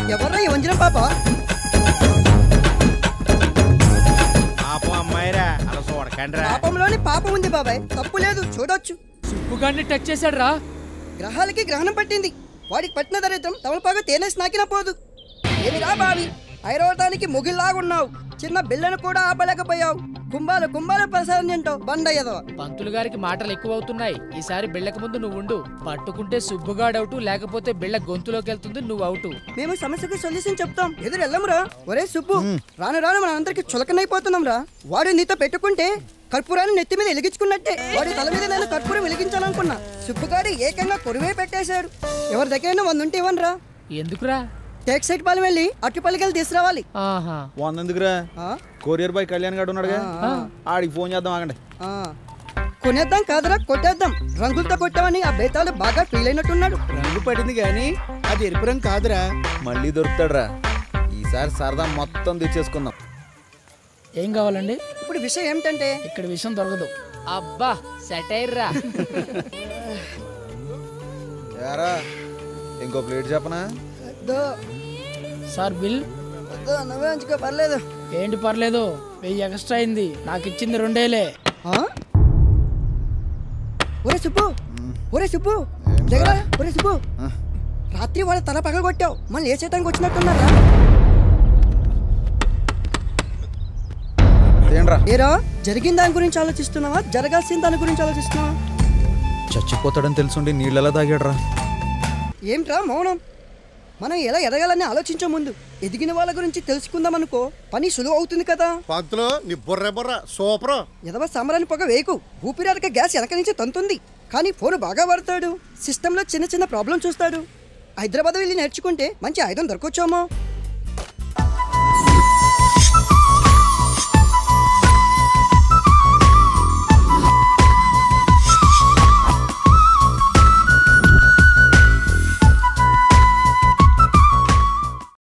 ఎవర్రా ఈ వంజనం పాప? పాపం అమ్మాయిరా అలా చూడకండి రా. పాపంలోని పాపం ఉంది బాబాయ్, తప్పు లేదు, చూడొచ్చు. సుబ్బుగాడిని టచ్ చేశాడు రా. గ్రహాలకి గ్రహణం పట్టింది, వాడికి పట్టిన దరిద్రం తమలపాకు తేనేసి నాకినా పోదు. ఏమిరా బావి, ఐరోటానికి ముగిల్లాగున్నావు, చిన్న బిళ్ళను కూడా ఆపలేకపోయావు. కుంభాలు కుంభాలు ప్రసాదం తింటావు బండయ్యదో. పంతులు గారికి మాటలు ఎక్కువ అవుతున్నాయి. ఈసారి బిళ్ళక ముందు నువ్వు ఉండు. పట్టుకుంటే సుబ్బుగాడు అవుటు, లేకపోతే బిళ్ళ గొంతులోకి వెళ్తుంది, నువ్వు అవుటు. మేము సమస్యకు సొల్యూషన్ చెప్తాం, ఎదురు వెళ్ళమురా. ఒరే సుబ్బు, రాను రాను మన అందరికి చులకనైపోతున్నాం రా. వాడు నీతో పెట్టుకుంటే కర్పూరాన్ని నెత్తి మీద వెలిగించుకున్నట్టే. వాడి తల మీద నేను కర్పూరం వెలిగించాలనుకున్నా, సుబ్బుగాడు ఏకంగా కొరువే పెట్టేశాడు. ఎవరి దగ్గర 100 ఉంటే ఇవ్వనరా. ఎందుకురా? టేక్ సైట్ పాలెం వెళ్ళి అట్టుపల్లికి తీసుకురావాలి. ఆహా, 100 ఎందుకురా? కొరియర్ బాయ్ కళ్యాణ్ గారు ఉన్నాడుగా, ఆడికి ఫోన్ చేద్దాం. ఆగండి. కొనేద్దాం కాదురా, కొట్టేద్దాం. రంగులతో కొట్టామని ఆ బేతాలు బాగా ఫీల్ అయినట్టున్నాడు. రంగు పడింది గాని అది ఎరుపు రంగు కాదురా. మళ్ళీ దొరుకుతాడురా. ఈసారి సరదా మొత్తం తెచ్చేసుకుందాం. ఏం కావాలండి? ఇప్పుడు విషయం ఏమిటంటే ఇక్కడ విషయం దొరకదు. అబ్బా సెటైర్ రా. యారా ఇంకో ప్లేట్ చెప్పనా? సార్ బిల్ నువ్వే ఉంచుకో, పర్లేదు. ఏంటి పర్లేదు, 1000 ఎక్స్ట్రా అయింది. నాకు ఇచ్చింది 2,000. ఒరే సుబ్బు, ఒరే సుబ్బు, జగరా. ఒరే సుబ్బు, రాత్రి వాళ్ళ తల పగలగొట్టావు, మళ్ళీ ఏ చేతానికి వచ్చినట్టున్నారా? ఏరా, జరిగిన దాని గురించి ఆలోచిస్తున్నావా, జరగాల్సిన దాని గురించి ఆలోచిస్తున్నావా? చచ్చిపోతాడని తెలుసుండి నీళ్ళెలా తాగాడ్రా? ఏమిట్రా మౌనం? మనం ఎలా ఎదగాలని ఆలోచించే ముందు ఎదిగిన వాళ్ళ గురించి తెలుసుకుందాం అనుకో, పని సులువు అవుతుంది కదా. పంతులు నీ బుర్ర సూపర్. ఎదవ సాంబ్రాన్ని పొగ వేయకు, ఊపిరాడక గ్యాస్ వెనక నుంచి తంతుంది. కానీ ఫోన్ బాగా వాడతాడు, సిస్టంలో చిన్న చిన్న ప్రాబ్లం చూస్తాడు. హైదరాబాద్ వెళ్ళి నేర్చుకుంటే మంచి ఆయుధం దొరకొచ్చామో.